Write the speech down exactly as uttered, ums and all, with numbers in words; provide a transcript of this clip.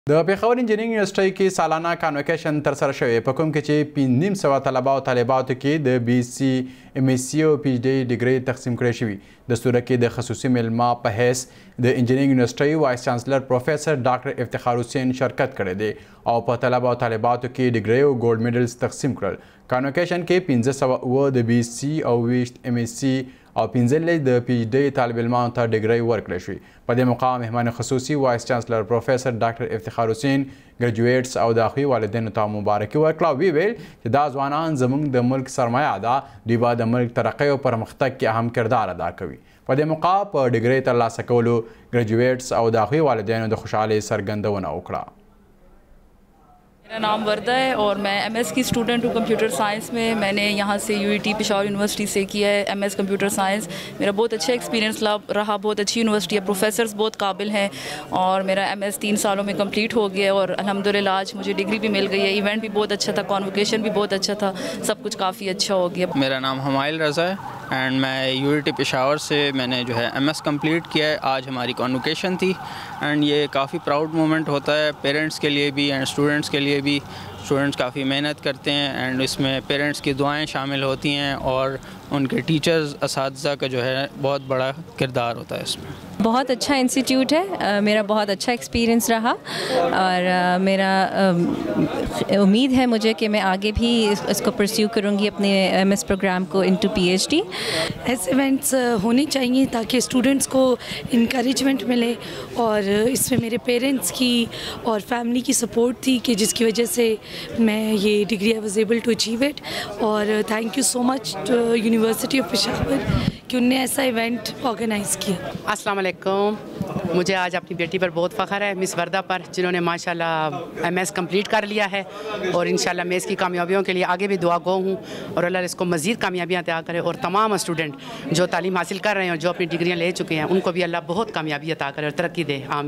د پېښور انجینرینګ یونیورسيټۍ کې سالانه کانوکیشن ترسره شوې په کوم کې چې پنځه نیم سوه طلبه او طالباتو کې د بي سي ام ایس سی او پی ایچ ډي ډیګرۍ تقسیم کړې شوي. د صورت کې د خصوصي میلمه په حیث د انجینرینګ یونیورسيټۍ وایس چانسلر پروفیسر ډاکټر افتخار حسین شرکت کړی دی او په طلبه او طالباتو کې ډیګرۍ او ګولډ میډلز تقسیم کړل. کانوکیشن کې پنځه سوه اووه د بي سي او ویشت ام ایس سی او پنځلس د پی ایچ ډي طالب علمانو ته ډیګرۍ ورکړل شوې. په دې موقع مهمان خصوصي وایس چانسلر پروفیسر ډاکټر افتخار حسین ګریجویټس او د هغوی والدینو ته مبارکي ورکړه او ویې ویل چې دا ځوانان زموږ د ملک سرمایه ده، دوی به د ملک ترقۍ او پرمختګ کې اهم کردار ادا کوي. په دې موقع په ډیګرۍ ترلاسه کولو ګریجویټس او د هغوی والدینو د خوشحالۍ څرګندونه وکړه. मेरा नाम वर्दा है और मैं एमएस की स्टूडेंट हूँ कंप्यूटर साइंस में. मैंने यहाँ से यूईटी पेशावर यूनिवर्सिटी से किया है एमएस कंप्यूटर साइंस. मेरा बहुत अच्छा एक्सपीरियंस रहा, बहुत अच्छी यूनिवर्सिटी है, प्रोफेसर्स बहुत काबिल हैं और मेरा एमएस तीन सालों में कंप्लीट हो गया और अल्हम्दुलिल्लाह आज मुझे डिग्री भी मिल गई है. इवेंट भी बहुत अच्छा था, कॉन्वोकेशन भी बहुत अच्छा था, सब कुछ काफ़ी अच्छा हो गया. मेरा नाम हमाइल रज़ा है एंड मैं यूईटी पेशावर से मैंने जो है एमएस कंप्लीट किया है. आज हमारी कॉन्वोकेशन थी एंड ये काफ़ी प्राउड मोमेंट होता है पेरेंट्स के लिए भी एंड स्टूडेंट्स के लिए भी. स्टूडेंट्स काफ़ी मेहनत करते हैं एंड इसमें पेरेंट्स की दुआएं शामिल होती हैं और उनके टीचर्स असातिज़ा का जो है बहुत बड़ा किरदार होता है इसमें. बहुत अच्छा इंस्टीट्यूट है, आ, मेरा बहुत अच्छा एक्सपीरियंस रहा और आ, मेरा उम्मीद है मुझे कि मैं आगे भी इस, इसको परस्यू करूँगी अपने एमएस प्रोग्राम को इनटू पीएचडी. ऐसे इवेंट्स होने चाहिए ताकि स्टूडेंट्स को इनकरेजमेंट मिले और इसमें मेरे पेरेंट्स की और फैमिली की सपोर्ट थी कि जिसकी वजह से मैं ये degree I was able to achieve it. और thank you so much university of Peshawar कि उनने ऐसा इवेंट ऑर्गेनाइज़ किया. अस्सलाम वालेकुम. मुझे आज अपनी बेटी पर बहुत फ़ख्र है, मिस वर्दा पर, जिन्होंने माशाल्लाह एमएस कंप्लीट कर लिया है और इंशाल्लाह मैं इसकी कामयाबियों के लिए आगे भी दुआ गो हूँ और अल्लाह इसको मज़ीद कामयाबियाँ अता करे. और तमाम स्टूडेंट जो तालीम हासिल कर रहे हैं और जो अपनी डिग्रियाँ ले चुके हैं उनको भी अल्लाह बहुत कामयाबी अता करे और तरक्की दे. आमीन.